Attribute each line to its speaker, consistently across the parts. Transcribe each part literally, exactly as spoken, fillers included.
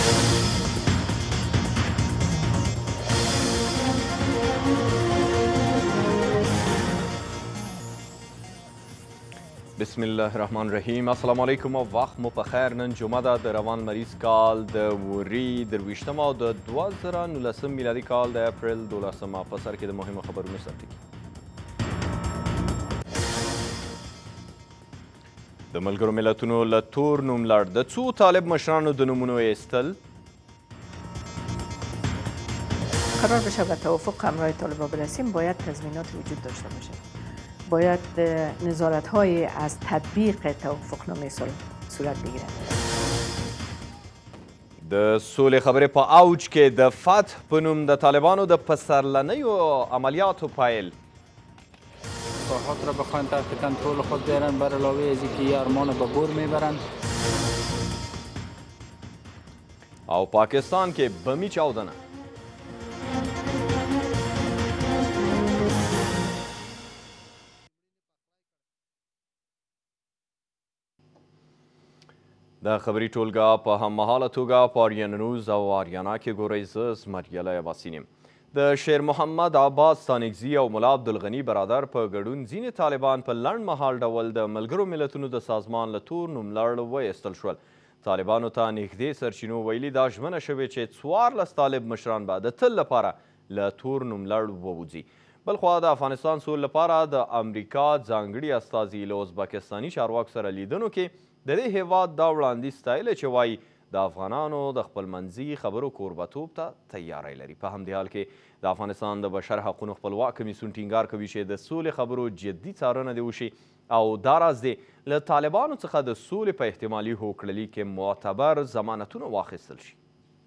Speaker 1: بسم الله الرحمن الرحیم. السلام علیکم او وخت مو په خیر. نن جمعه ده د روان مریض کال د وري درویشتم او د دوه زره نولسم میلادي کال د اپریل دولسمه. په سر کې د مهمو خبرونو سرټکي. د ملګرو ملتونو له تور نوم لړ د څو طالب مشرانو د نومونو ایستل.
Speaker 2: قرار بشه به توافق همراه طالبان برسیم باید تضمینات وجود داشته باشه. باید نظارت های از تطبیق توافقنامه صورت بگیرد.
Speaker 1: د سولې خبرې په اوج کې د فتح په نوم د طالبانو د پسرلنیو عملیاتو پایل.
Speaker 3: خواهات را بخواهند تحت کنترل خود بیارن بر علاوه از اینکه یه ارمان به گور میبرند.
Speaker 1: او پاکستان کې بمی چاودنه. د خبري ټولګه په هممهاله توګه په آریانا نیوز او آریانا کې ګورئ. زه زمریاله یواسین یم. د شیر محمد عباس ستانکزي او ملا عبدالغني برادر په ګډون ځینې طالبان په لنډ مهال ډول د ملګرو ملتونو د سازمان له تور نوملړ وایستل شول. طالبانو ته نږدې سرچینو ویلي دا ژمنه شوې چې څوارلس طالب مشران به د تل لپاره له تور نوملړ ووځي. بلخوا د افغانستان سولې لپاره د امریکا ځانګړي استازي له ازبکستاني چارواکو سره لیدنو کې د دې هیواد دا وړاندیز ستایلی چې وایي د افغانانو د خپلمنځي خبرو کوربتوب ته تیاری لري. په همدې حال کې د افغانستان د بشر حقونو خپلواک کمیسیون ټینګار کوي چې د سولې خبرو جدي څارنه دې وشي او دا راز دې له طالبانو څخه د سولې په احتمالي هوکړلي کې معتبر ضمانتونه واخیستل شي.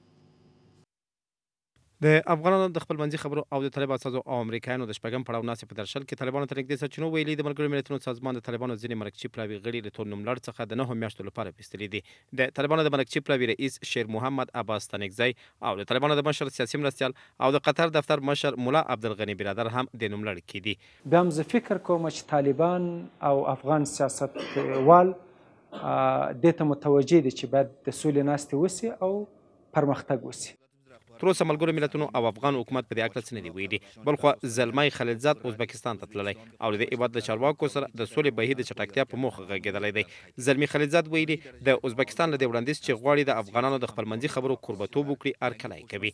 Speaker 4: د افغانانو د خپلمنځي خبرو او د طالب اساسو او امریکایانو د شپږم پړاو ناستې په درشل کې طالبانو ته نږدې سرچینو ویلي د ملګرو ملتونو سازمان د طالبانو ځینې مرکچي پلاوي غړي له تور نوملړ څخه د نهو میاشتو لپاره ویستلي دي. د طالبانو د مرکچي پلاوي رئیس شیر محمد عباس ستانکزی او د طالبانو د مشر سیاسي مرستیال او د قطر دفتر مشر ملا عبدالغني برادر هم د نوملړ کې دي.
Speaker 3: بیا هم زه فکر کوم چې طالبان او افغان سیاستوال دې ته متوجه دي چې باید د سولې ناستې وسي او پرمختګ وسي.
Speaker 4: تر اوسه ملګرو ملتونو او افغان حکومت په دې اړه څه نه دي ویلي. بلخوا زلمی خلیلزاد ازبکستان ته تللی او د دې هېواد له چارواکو سره د سولې بهیر د چټکتیا په موخه غږېدلی دی. زلمی خلیلزاد ویلي د ازبکستان له دې وړاندیز چې غواړي د افغانانو د خپلمنځي خبرو کوربتوب وکړي هرکلی کوي.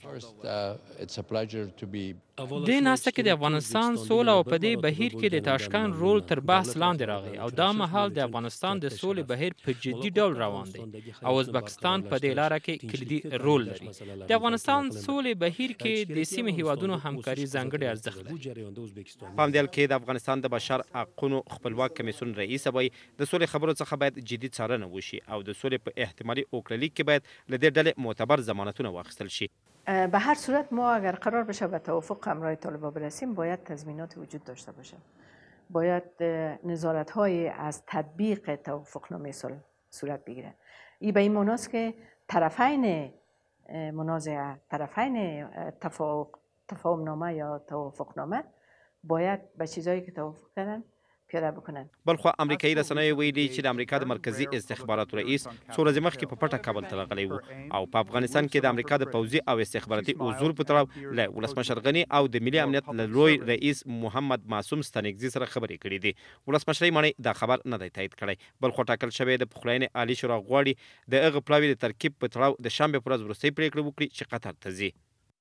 Speaker 5: دې ناسته کې د افغانستان سوله او په دې بهیر کې د تاشکند رول تر بحث لاندې راغی او دا مهال د افغانستان د سولې بهیر په جدي ډول روان دی او ازبکستان په دې لاره کې کلیدي رول لري. د افغانستان سولې بهیر کې د سیمې هیوادونو همکاري ځانګړی ارزښت لري.
Speaker 4: په همدې حال کې د افغانستان د بشر حقونو خپلواک کمیسیون رئیس وایي د سولې خبرو څخه باید جدي څارنه وشي او د سولې په احتمالي هوکړلي کې باید له دې ډلې معتبر ضمانتونه واخیستل شي.
Speaker 2: به هر صورت ما اگر قرار بشه به توافق همراه طالبان برسیم باید تضمینات وجود داشته باشه. باید نظارت های از تطبیق توافقنامه صورت بگیره. این به این معناست که طرفین منازعه، طرفین تفاهم نامه یا توافقنامه باید به چیزایی که توافق کردن پیاده بکنن.
Speaker 4: بلخوا امریکایي رسنیو ویلي چې د امریکا د مرکزي استخباراتو رئیس څو ورځې مخکې په پټه کابل ته راغلی و او په افغانستان کې د امریکا د پوځي او استخباراتي حضور په تړاو له ولسمشر غني او د ملي امنیت له لوی رئیس محمد معصوم ستانکزي سره خبرې کړې دي. ولسمشرۍ ماڼۍ دا خبر نه دی تایید کړی. بلخوا ټاکل شوی د پخلاینې عالي شورا غواړي د هغه پلاوي د ترکیب په تړاو د شنبې په ورځ وروستۍ پرېکړه وکړي چې قطر ته ځي.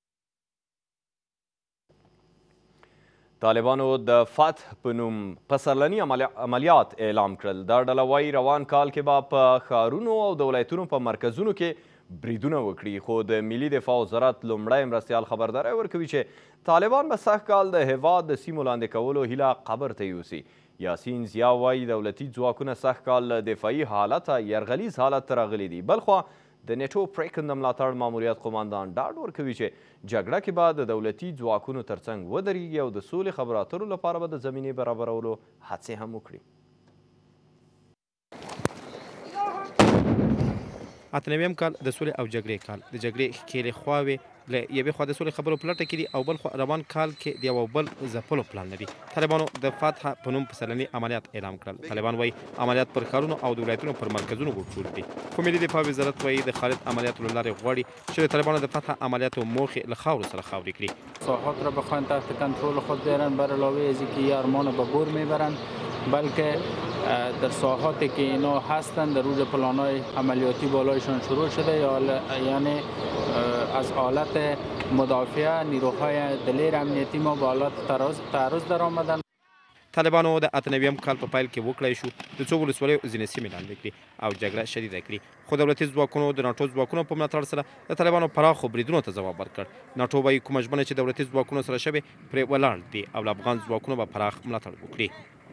Speaker 1: طالبانو د فتح په نوم پسرلني عملیات اعلان کړل. دا ډله وایي روان کال کې به په ښارونو او د ولایتونو په مرکزونو کې بریدونه وکړي، خو د ملي دفاع وزارت لومړی مرستیال خبرداری ورکوي چې طالبان به سږ کال د هېواد د سیمو لاندې کولو هیله قبر ته یوسي. یاسین ضیا وایي دولتي ځواکونه سږ کال له دفاعي حالته یرغلیز حالت ته راغلي دي. بلخوا د نیټو پریکنده ملاتړ ماموریت قماندان ډاډ ورکوي چې جګړه کې به د دولتي ځواکونو ترڅنګ ودرېږي او د سولې خبرو اترو لپاره به د زمینې برابرولو هڅې هم وکړي.
Speaker 4: اته نویم کال د سولې او جګړې کال د جګړې ښکېلې خواوې له یوې خوا د سولې خبرو په لټه کې دي او بل خوا روان کال کې د یو بل ځپلو پلان لري. طالبانو د فتح په نوم پسرلني عملیات اعلان کړل. طالبان وایي عملیات پر ښارونو او د ولایتونو پر مرکزونو ګډ دي. خو ملي دفاع وزارت وایي د خالد عملیاتو له لارې غواړي چې د طالبانو د فتح عملیاتو موخې له خاورو سره خاورې کړي.
Speaker 6: ساحات را بخواهند تحت کنترل خود بیارن بر علاوه از اینکه یه ارمان به بور میبرن بلکه در ساحاتی که اینا هستند در روز پلان‌های عملیاتی بالایشان شروع شده یعنی از حالت مدافعه نیروهای دلیر امنیتی ما به حالت تعرض در آمدن.
Speaker 4: طالبانو د اته نویم کال په پیل کې وکړای شو د څو ولسوالیو ځینې سیمې لاندې کړي او جګړه شدیده کړي. خو دولتي ځواکونو د ناټو ځواکونو په ملاتړ سره د طالبانو پراخو بریدونو ته ځواب ورکړ. ناټو وایي کومه ژمنه چې دولتي ځواکونو سره شوې پرې ولاړ دي او له افغان ځواکونو به پراخ ملاتړ وکړي.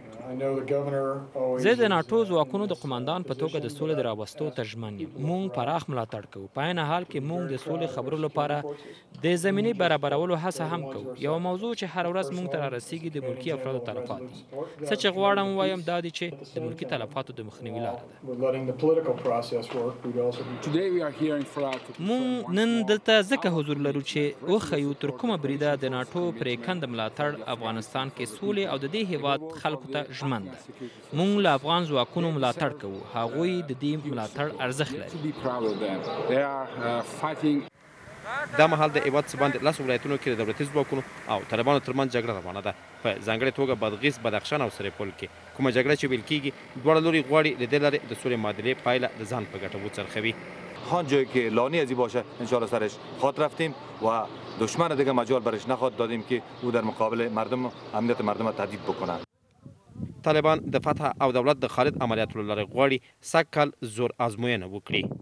Speaker 5: زه د ناټو ځواکونو د قماندان په توګه د سولې د راوستو ته ژمن یم. موږ پراخ ملاتړ کوو. په عین حال کې موږ د سولې خبرو لپاره د زمینې برابرولو هڅه هم کوو. یوه موضوع چې هر ورځ موږ ته رارسیږي د ملکي افرادو تلفات دي. څه چې غواړم ووایم دا دی چې د ملکي تلفاتو د مخنیوي لاره ده. موږ نن دلته ځکه حضور لرو چې وښیو تر کومه بریده د ناټو پرېکنده ملاتړ افغانستان کې سولې او د دې هیواد خلکو ته ژمن ده. موږ له افغان ځواکونو ملاتړ کوو. هغوی د دې ملاتړ ارزښت لري.
Speaker 4: دا مهال د هیواد څه باندې لسو ولایتونو کې د دولتي ځواکونو او طالبانو ترمنځ جګړه روانه ده. په ځانګړې توګه بادغیس، بدخشان او سرپل کې کومه جګړه چې ویل کېږي دواړه لوري غواړي له دې لارې د سولې معادلې پایله د ځان په ګټه وڅرخوي.
Speaker 7: هر جایی که لانی ازی باشه انشاءالله سرش خاط رفتیم و دشمن دیگه مجال برش نخواد دادیم که او در مقابل مردم امنیت مردم تهدید بکنه.
Speaker 4: طالبان د فتح او دولت د خالد عملیاتو له لارې غواړي سږ کال زور ازموینه وکړي.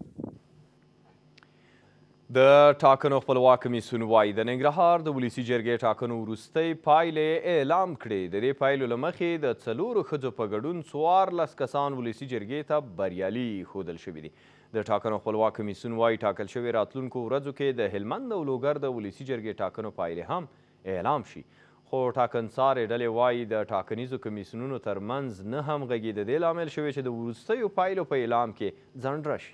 Speaker 1: د ټاکنو خپلواک کمیسیون وایي د ننګرهار د ولسي جرګې ټاکنو وروستۍ پایلې اعلام کړې. د دې پایلو له مخې د څلورو ښځو په ګډون څوارلس کسان ولسي جرګې ته بریالي ښودل شوي دي. د ټاکنو خپلواک کمیسیون وایي ټاکل شوې راتلونکو ورځو کې د هلمند او لوګر د ولسي جرګې ټاکنو پایلې هم اعلام شي. خو ټاکنڅارې ډلې وایي د ټاکنیزو کمیسیونونو ترمنځ نه همغږي د دې لامل شوی چې د وروستیو پایلو په اعلام کې ځنډ راشي.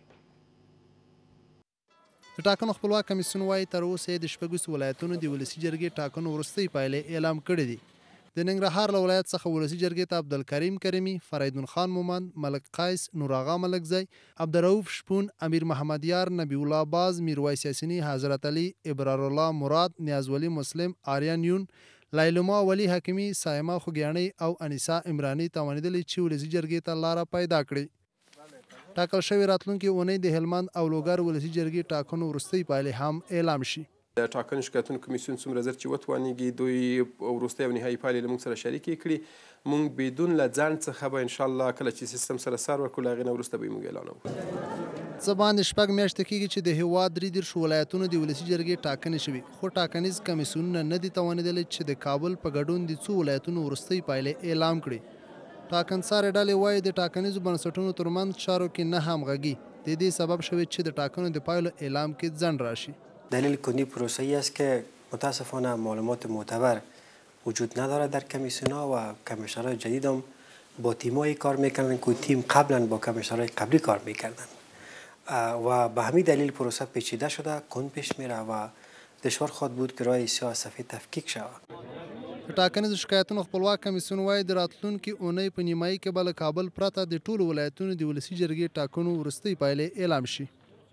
Speaker 8: د ټاکنو خپلواک کمیسیون وایي تر اوسه یې د شپږو ولایتونو د ولسي جرګې ټاکنو وروستۍ پایلې اعلام کړي دي. د ننګرهار له ولایت څخه ولسي جرګې ته عبدالکریم کریمي، فریدون خان مومند، ملک قیس، نوراغا ملکزی، عبدالرؤف شپون، امیر محمد یار، نبی الله باز، میرویس یاسینی، حضرت علی، ابرارالله مراد، نیازولی مسلم، آریان یون، لایلوما ولی حکیمی، سایما خوګیاڼۍ او انیسا عمرانی توانیدلې چې ولسي جرګې ته لاره پیدا کړي. ټاکل شوې راتلونکې اونۍ د هلمند او لوګر ولسي جرګې ټاکنو وروستۍ پایلې هم اعلام شي.
Speaker 9: د ټاکنو شکایتونو کمیسیون څومره ژر چې وتوانېږي دوی وروستۍ او نهایي پایلې له موږ سره شریکې کړي. موږ بدون له ځنډ څخه به انشاءالله کله چې سیستم سره سر ورکړو له هغې نه وروسته به یې موږ اعلانوو.
Speaker 8: څه باندې شپږ میاشتې کېږي چې د هېواد درې دېرشو ولایتونو د ولسي جرګې ټاکنې شوي، خو ټاکنیز کمیسیونونه نه دي توانېدلی چې د کابل په ګډون د څو ولایتونو وروستۍ پایلې اعلام کړي. ټاکنڅارې ډلې وایي د ټاکنیزو بنسټونو ترمنځ چارو کې نه همغږي د دې سبب شوی چې د ټاکنو د پایلو اعلام کې ځنډ راشي.
Speaker 10: دلیل کلی پروسه‌ای است که متاسفانه معلومات معتبر وجود ندارد در کمیسیون‌ها و کمیشنرهای جدید هم با تیمایی کار میکنن که تیم قبلا با کمیشنرهای قبلی کار میکردن و به همین دلیل پروسه پیچیده شده، کند پیش میره و دشوار خواهد بود که راه سیاه سفید تفکیک شود.
Speaker 8: د ټاکنیزو شکایتونو خپلواک کمیسیون وایي د راتلونکي اونۍ په نیمایي کې به له کابل پرته د ټولو ولایتونو د ولسي جرګې ټاکنو وروستۍ پایلې اعلام شي.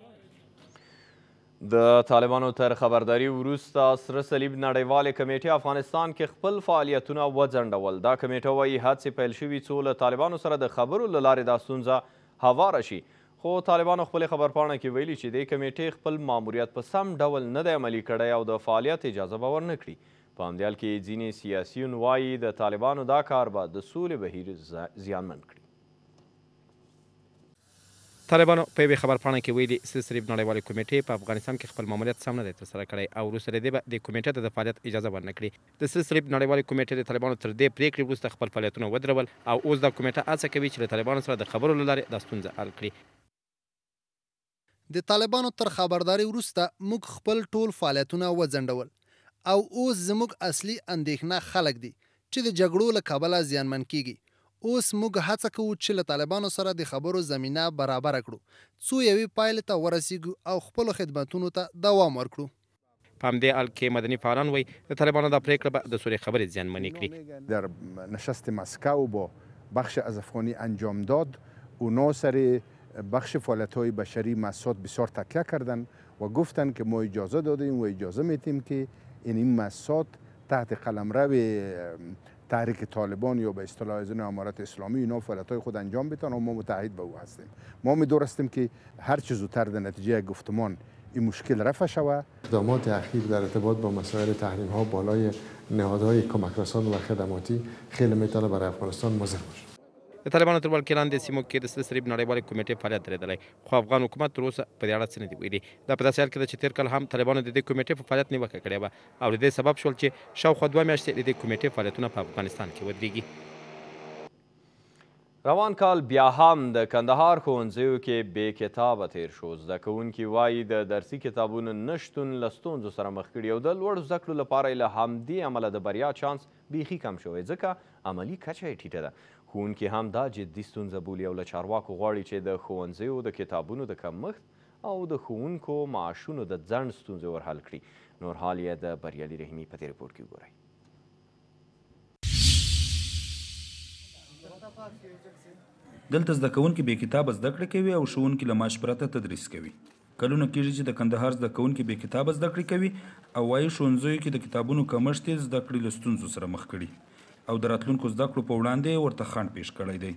Speaker 1: د طالبانو تر خبرداري وروسته سره صلیب نړیوالې کمیټې افغانستان کې خپل فعالیتونه وځنډول. دا کمیټه وایي هڅې پیل شوي څو له طالبانو سره د خبرو له لارې دا ستونزه هواره شي. خو طالبانو خپلې خبرپاڼه کې ویلي چې دې کمیټې خپل ماموریت په سم ډول نه دی عملي کړی او د فعالیت اجازه به ورنه کړي. په همدې حال کې ځینې سیاسیون وایي د طالبانو دا کار به د سولې بهیر زیانمن کړي.
Speaker 4: طالبانو په یوې خبرپاڼه کې ویلي سره صلیب نړیوالې کمیټې په افغانستان کې خپل ماموریت سم نه دی ترسره کړی او وروسته د دې به د کمیټې ته د فعالیت اجازه ورنه کړي. د سره صلیب نړیوالې کمیټې د طالبانو تر دې پرېکړې وروسته خپل فعالیتونه ودرول او اوس دا کمیټه هڅه کوي چې له طالبانو سره د خبرو له لارې دا ستونزه حل کړي.
Speaker 8: د طالبانو تر خبرداري وروسته موږ خپل ټول فعالیتونه وځنډول او اوس زموږ اصلي اندېښنه خلک دي چې د جګړو له کبله زیانمن کیږي. اوس موږ هڅه کوو چې له طالبانو سره د خبرو زمینه برابره کړو څو یوې پایلې ته ورسیږو او خپلو خدمتونو ته دوام ورکړو.
Speaker 4: په همدې حال کې مدني فعالان وایي د طالبانو دا پرېکړه به د سوریې خبرې زیانمنې کړي.
Speaker 11: در نشست مسکو با بخش از افغانی انجام داد اونا سر بخش فعالیت‌های بشری مؤسسات بسیار تکیه کردن و گفتن که ما اجازه دادیم و اجازه میتیم که این این مؤسسات تحت قلمرو تحریک طالبان یا به اصطلاح حزب امارت اسلامی اینا فعالیت‌های خود انجام بدن و ما متحد به او هستیم. ما امیدوار هستیم که هر چه زودتر در نتیجه گفتمان این مشکل رفع شود.
Speaker 12: اقدامات اخیر در ارتباط با مسائل تحریم ها بالای نهادهای کمک رسان و خدماتی خیلی میتونه برای افغانستان مضر باشه.
Speaker 4: د طالبانو تر ولکېلان د سیمو کې د سلسلې نړیوالې کمیټې فعالیت درېدلی خو افغان حکومت تر اوسه په دې اړه څه نه دي ویلي. دا په داسې حال کې ده چې تېر کال هم طالبانو د دې کمیټې په فعالیت نیوکه کړې وه او د دې سبب شول چې شاوخوا دوه میاشتې د دې کمیټې فعالیتونه په افغانستان کې ودرېږي.
Speaker 1: روان کال بیا هم د کندهار ښوونځیو کې بې کتابه تیر شو. زده کوونکي وایي د درسي کتابونو نشتون له ستونزو سره مخ کړي او د لوړو زده کړو لپاره یې له همدې امله د بریا چانس بیخي کم شوی ځکه عملي کچه یې ټیټه ده. ښوونکي هم دا جدي ستونزه بولي او له چارواکو غواړي چې د ښوونځیو د کتابونو د کمښت او د ښوونکو معاشونو د ځنډ ستونزې ورحل کړي. نور حال یې د بریالي رحیمي په دې رپورټ کې وګورئ.
Speaker 13: دلته زده کوونکي بې کتابه زده کړې کوي او ښوونکي له معاش پرته تدریس کوي. کلونه کېږي چې د کندهار زده کوونکي بې کتابه زده کړې کوي او وایي ښوونځیو کې د کتابونو کمښت یې زده کړې له ستونزو سره مخ کړي او د راتلونکو زده کړو په وړاندې ورته خنډ پیش کړی دی.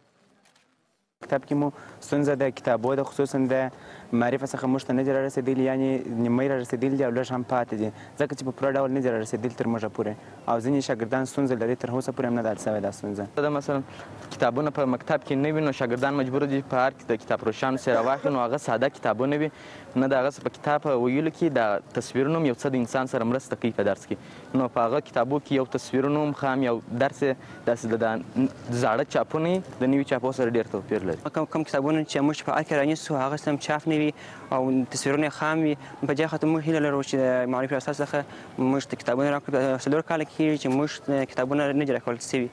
Speaker 14: کتاب کې مو ستونزه د کتابو د خصوصا د معرفت څخه موږ ته نه دي رارسېدلي یعنې نیمۍ رارسېدلي دي او لږ هم پاتې دي ځکه چې په پوره ډول نه دي رارسېدلي تر موږه پورې او ځینې شاګردان ستونزه لري تر اوسه پورې هم نه ده حل سوې دا ستونزه.
Speaker 15: دا مثلا کتابونه په مکتب کې نه وي نو شاګردان مجبور دي په هر د کتابفروشانو څخه راواخلي نو هغه ساده کتابونه وي نه د هغه په کتاب ویلو کې د تصویرونو یو څه د انسان سره مرسته کوي په درس کې نو په هغه کتابو کې یو تصویرونو هم خام یو درس داسې د زاړه چاپونه د نوي چاپو سره ډېر توپیر لري.
Speaker 14: کوم کتابونه چې موږ په اړه رانیسو هغه سم چاپ نه وي او تصویرونه خام وي په دې خاطر موږ هیله لرو چې د معرفت اساس څخه موږ ته کتابونه راکړي څلور کاله کېږي چې موږ کتابونه نه دي راکول سوي.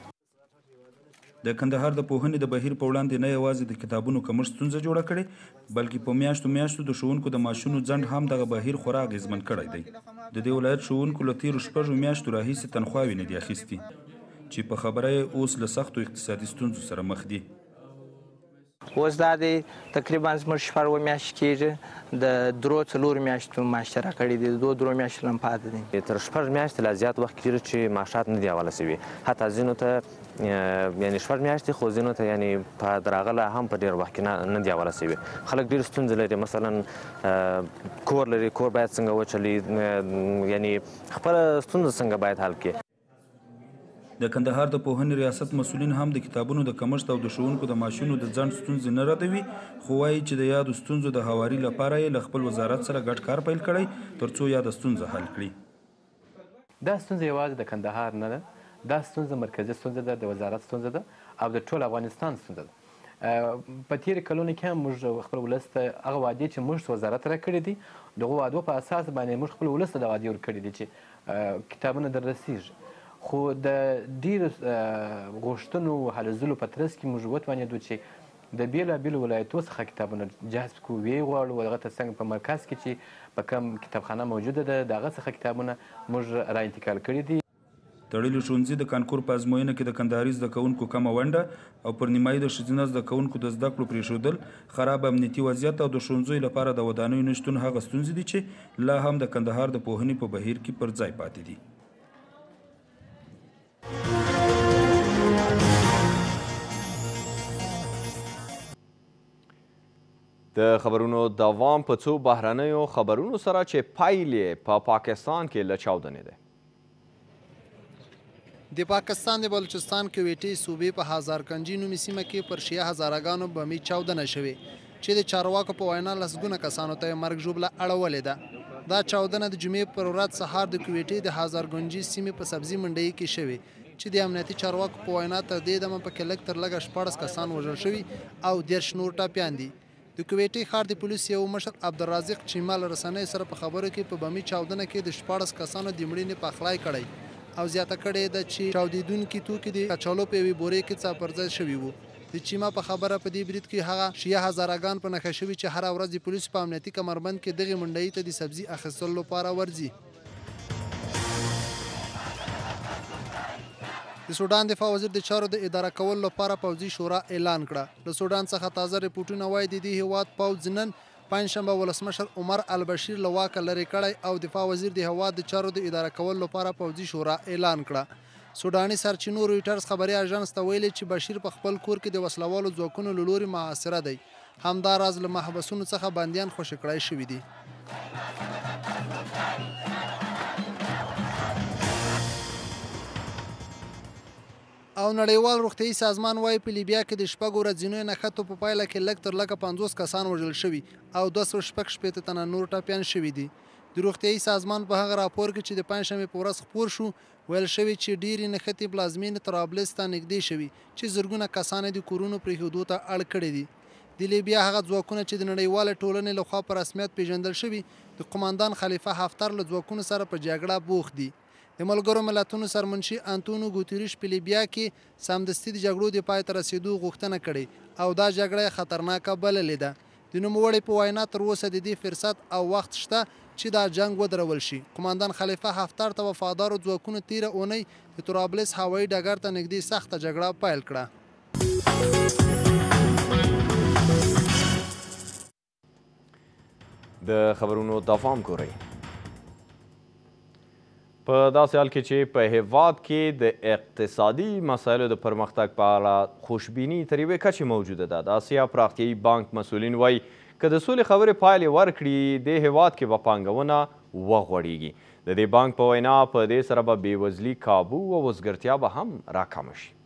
Speaker 13: د کندهار د پوهنې د بهیر په وړاندې نه یوازې د کتابونو کمښت ستونزه جوړه کړې بلکې په میاشتو میاشتو د ښوونکو د معاشونو ځنډ هم دغه بهیر خورا اغېزمن کړی دی. د دې ولایت ښوونکو له تېرو شپږو میاشتو راهیسې تنخواوې نه دي اخیستي چې په خبره یې اوس له سختو اقتصادي ستونزو سره مخ دي.
Speaker 15: اوس دا دی تقریبا زموږ شپږ میاشتې کېږي د درو څلورو میاشتو معاش راکړي دي دوه درو میاشتې هم پاتې دي.
Speaker 16: تر شپږ میاشتې لا زیات وخت کېږي چې معاشات نه دي حواله سوي حتی ځینو ته یعنې شپږ میاشتې خو ځینو ته یعنې په دراغله هم په ډېر وخت کې نه دي حواله سوي. خلک ډېر ستونزې لري مثلا کور لري کور باید څنګه وچلي یعنې خپله ستونزه څنګه باید حل کړي.
Speaker 13: د کندهار د پوهنې ریاست مسؤلین هم د کتابونو د کمښت او د ښوونکو د معاشونو د ځنډ ستونزې نه ردوي خو وایي چې د یادو ستونزو د هواري لپاره یې له خپل وزارت سره ګډ کار پیل کړی تر څو یاده ستونزه حل کړي.
Speaker 17: دا ستونزه یوازې د کندهار نه ده دا ستونزه مرکزي ستونزه ده د وزارت ستونزه ده او د ټول افغانستان ستونزه ده. په تېرو کلونو کې هم موږ خپل ولس ته هغه وعدې چې موږ وزارت راکړي دي دغه وعدو په اساس باندې موږ خپل ولس ته د وعدې ورکړي دي چې کتابونه در رسیږي خو د ډېرو غوښتنو هلو په ترڅ کې موږ وتوانېدو چې د بېلابېلو ولایتو څخه کتابونه جذب کړو ویې غواړو هغه ته څنګه په مرکز کې چې په کوم کتابخانه موجوده ده د هغه څخه کتابونه موږ را انتقال کړي دي.
Speaker 13: تړلي ښوونځي د کانکور په ازموینه کې د کندهاري زده کوونکو کمه ونډه او پر نیمایي د ښځینه زده کوونکو د زده کړو پرېښودل خراب امنیتي وضعیت او د ښوونځیو لپاره د ودانیو نشتون هغه ستونزې دي چې لا هم د کندهار د پوهنې په بهیر کې پر ځای پاتې دي.
Speaker 1: د خبرونو دوام په څو بهرنیو خبرونو سره چې پایلې په پاکستان کې له چاودنې ده.
Speaker 8: د پاکستان د بلوچستان کویټې صوبې په هزارکنجي نومي سیمه کې پر شیعه هزارهګانو بمي چاودنه شوې چې د چارواکو په وینا لسګونه کسانو ته مرګ ژوبله اړولې ده. دا چاودنه د جمعې پر ورځ سهار د کویټې د هزارکنجي سیمې په سبزي منډۍ کې شوې چې د امنیتي چارواکو په وینا تر دې دمه پکې لږ تر لږه شپاړس کسان وژل شوي او دېرش نور ټپیان دي. د کویټې ښار د پولیس یو مشر عبدالرازق چیمال رسنیو سره په خبرو کې په بمي چاودنه کې د شپاړس کسانو د مړینې پخلی کړی او زیاته کړې ده چې چاودېدونکي توکي د کچالو په یوې بورې کې څاپرځای شوي وو. د چیما په خبره په دې برید کې هغه شیعه هزاراګان په نښه شوي چې هره ورځ د پولیسو په امنیتي کمربند کې دغې منډۍ ته د سبزي اخیستلو لپاره ورځي. د سودان دفاع وزیر د چارو د اداره کولو لپاره پوځي شورا اعلان کړه. له سودان څخه تازه ریپورټونه وایي د دې هیواد پوځ نن پنجشنبه ولسمشر عمر البشیر له واکه لرې کړی او دفاع وزیر د هیواد د چارو د اداره کولو لپاره پوځي شورا اعلان کړه. سوداني سرچینو رویټرز خبري اژانس ته ویلي چې بشیر په خپل کور کې د وسلوالو ځواکونو له لوري محاصره دی. همداراز له محبسونو څخه بندیان خوشي کړای شوي دي. او نړیوال روغتیايي سازمان وایي په لیبیا کې د شپږو ورځنیو نښتو په پایله کې لږ تر لږه پنځوس کسان وژل شوي او دوه سوه شپږ شپېته تنه نور ټپیان شوي دي. د روغتیايي سازمان په هغه راپور کې چې د پنجشنبې په ورځ خپور شو ویل شوي چې ډېرې نښتې پلازمینې طرابلس ته نږدې شوي چې زرګونه کسان د کورونو پرېښودو ته اړ کړي دي. د لیبیا هغه ځواکونه چې د نړیوالې ټولنې لخوا په رسمیت پیژندل شوي د قماندان خلیفه حفتر له ځواکونو سره په جګړه بوخت دي. د ملګرو ملتونو سرمنشي انتونیو ګوتریش په لیبیا کې سمدستي د جګړو د پای ته رسېدو غوښتنه کړې او دا جګړه خطرناکه بللې ده. د نوموړي په وینا تر اوسه د دې فرصت او وخت شته چې دا جنګ ودرول شي. قماندان خلیفه حفتر ته وفادارو ځواکونو تیره اونۍ د طرابلس هوایي ډګر ته نږدې سخته جګړه پیل کړه.
Speaker 1: د خبرونو دوام ګورئ. په داسې حال کې چې په هیواد کې د اقتصادي مسایلو د پرمختګ په اړه خوشبیني تر یوې کچې موجوده ده. د اسیا پراختیایي بانک مسؤلین وایي که د سولې خبرې پایلې ورکړي دې هیواد کې به پانګونه وغوړېږي. د دې بانک په وینا په دې سره به بېوزلي کابو او وزګرتیا به هم راکمه شي.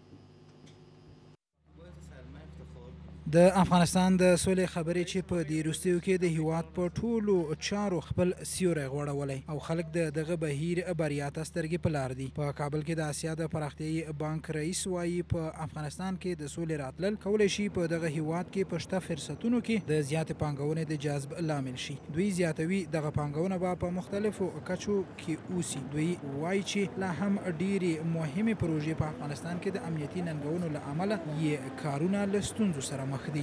Speaker 18: د افغانستان د سولې خبرې چې په دې وروستیو کې د هیواد په ټولو چارو خپل سیوری غوړولی او خلک د دغه بهیر بریا ته سترګې په لار دي. په کابل کې د اسیا د پراختیایي بانک رئیس وایي په افغانستان کې د سولې راتلل کولی شي په دغه هیواد کې په شته فرصتونو کې د زیاتې پانګونې د جذب لامل شي. دوی زیاتوي دغه پانګونه به په مختلفو کچو کې اوسي. دوی وایي چې لا هم ډېرې مهمې پروژې په افغانستان کې د امنیتي ننګونو له امله یې کارونه له ستونزو سره مخ دي.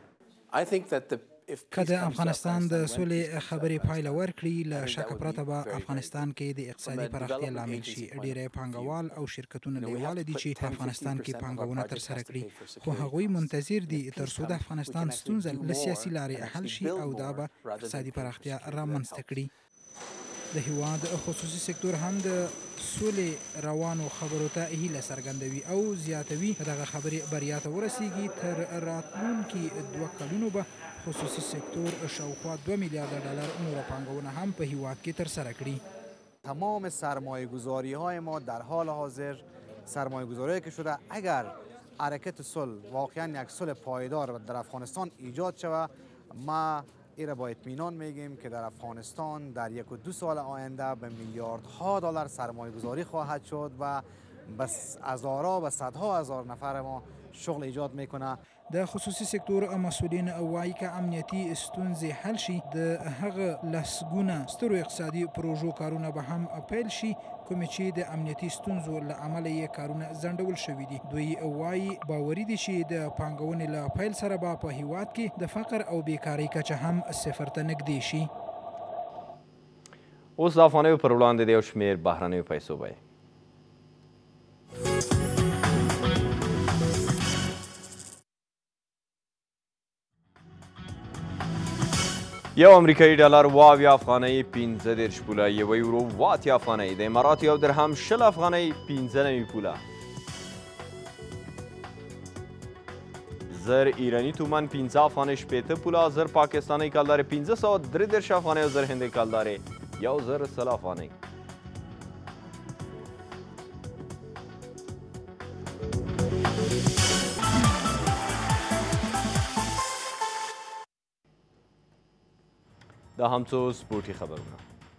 Speaker 18: که د افغانستان د سولې خبرې پایله ورکړي له شکه پرته به افغانستان کې د اقتصادي پراختیا لامل شي. ډېری پانګوال او شرکتونه لیواله دي چې په افغانستان کې پانګونه ترسره کړي خو هغوی منتظر دي تر څو د افغانستان ستونزه له سیاسي لارې حل شي او دا به اقتصادي پراختیا رامنځته کړي. د هیواد خصوصي سکتور هم د سولې روانو خبرو ته هیله څرګندوي او زیاتوي که دغه خبرې بریا ته ورسیږي تر راتلونکي دوه کلونو به خصوصي سکتور شاوخوا دوه میلیارد ډالر نوره پانګونه هم په هیواد کې ترسره کړي.
Speaker 19: تمام سرمایه گذاری های ما در حال حاضر سرمایه گذاری که شده اگر حرکت صلح واقعا یک صلح پایدار در افغانستان ایجاد شود ما ایره با اطمینان میگیم که در افغانستان در یک و دو سال آینده به میلیاردها دلار سرمایه گذاری خواهد شد و بس هزارها و صدها هزار نفر ما شغل ایجاد میکنه.
Speaker 18: د خصوصي سکتور مسؤلین وایي که امنیتي ستونزې حل شي د هغه لسګونه سترو اقتصادي پروژو کارونه به هم پیل شي کومې چې د امنیتي ستونزو له امله یې کارونه ځنډول شوي دي. دوی وایي باوري دي چې د پانګونې له پیل سره به په هیواد کې د فقر او بیکارۍ کچه هم صفر ته نږدې شي.
Speaker 1: اوس د افغانیو پر وړاندې د یو شمېر بهرنیو پیسو بیې. یو امریکایي ډالر اوه اویا افغانۍ پنځه دېرش پوله، یو یورو اوه اتیا افغانۍ، د اماراتو یو درهم شل افغانۍ پنځه نوي پوله، زر ایراني تومن پنځه افغانۍ شپېته پوله، زر پاکستانۍ کلدارې پنځه سوه درې دېرش افغانۍ او زر هندۍ کلدارې یو زر سل افغانۍ. دا هم څو سپورټي خبرونه.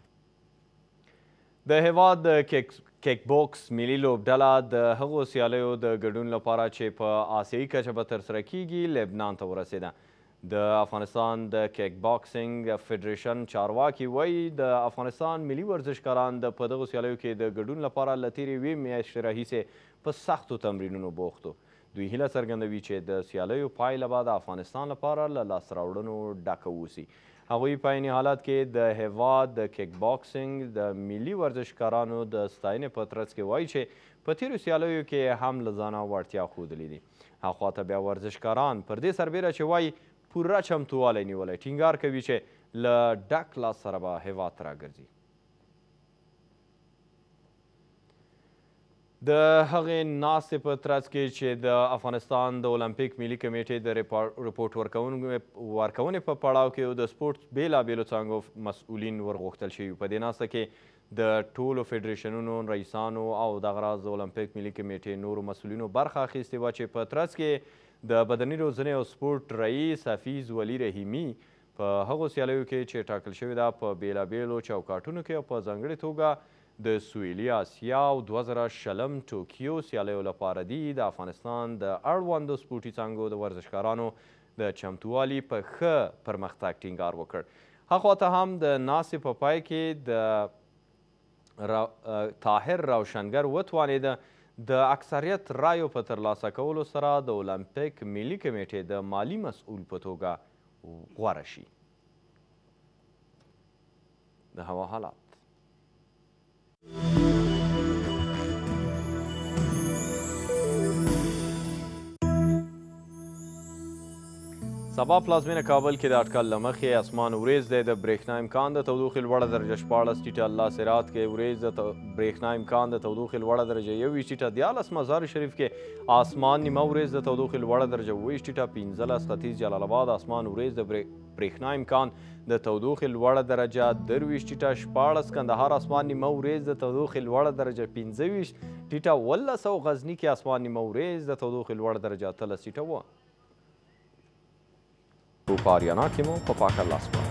Speaker 1: د هیواد د کیک بوکس ملي لوبډله د هغو سیالیو د ګډون لپاره چې په آسیایي کچه به ترسره کیږي لبنان ته ورسېده. د افغانستان د کیک باکسینګ فدریشن چارواکي وایي د افغانستان ملي ورزشکاران د په دغو سیالیو کې د ګډون لپاره له تېرې یوې میاشتې راهیسې په سختو تمرینونو بوخت وو. دوی هیله څرګندوي چې د سیالیو پایله به د افغانستان لپاره له لاسته راوړنو ډکه اوسي. هغوی په عیني حالت کې د هیواد د کیک باکسینګ د ملي ورزشکارانو د ستاینې په ترڅ کې وایي چې په تېرو سیالیو کې هم له ځانه وړتیا ښودلې دي. هاخواته بیا ورزشکاران پر دې سربیره چې وایي پوره چمتووالی نیولی ټینګار کوي چې له ډک لاس سره به هیواد ته راګرځي. د هغې ناستې په ترڅ کې چې د افغانستان د اولمپیک ملي کمیټې د رپورټ ورکونې په پړاو کې د سپورټ بېلابېلو څانګو مسؤلین ورغوښتل شوي. په دې ناسته کې د ټولو فدریشنونو رئیسانو او دغه راز د اولمپیک ملي کمیټې نورو مسؤلینو برخه اخیستې وه چې په ترڅ کې د بدني روزنې او سپورټ رئیس حفیظ ولي رحیمي په هغو سیالیو کې چې ټاکل شوې ده په بېلابېلو چوکاټونو کې او په ځانګړې توګه د سویلي اسیا او دوه زره شلم ټوکیو سیالیو لپاره دي د افغانستان د اړوندو سپورټي څانګو د ورزشکارانو د چمتووالي په ښه پرمختګ ټینګار وکړ. هاخواته هم د ناستې په پای کې د طاهر روشنګر وتوانېده د اکثریت رایو په ترلاسه کولو سره د اولمپیک ملي کمیټې د مالی مسؤل په توګه غوره شي. د هوا حالات سبا پلازمینه کابل کې د اټکل له مخې اسمان وریځ دی. د برېښنا امکان د تودوخې لوړه درجه شپاړس ټیټه الله سرات کې وریځ د برېښنا امکان د تودوخې لوړه درجه یوویشت ټیټه دیارلس مزار شریف کې آسمان نیمه وریځ د تودوخې لوړه درجه اوویشت ټیټه پنځلس ختیځ جلال آباد آسمان وریځ د برېښنا امکان د تودوخې لوړه درجه درویشت ټیټه شپاړس کندهار آسمان نیمه وریځ د تودوخې لوړه درجه پنځه ویشت ټیټه اوولس او غزني کې آسمان نیمه وریځ د تودوخې لوړه درجه اتلس ټیټه وه. په آریانا کې مو په پاک الله سپارم.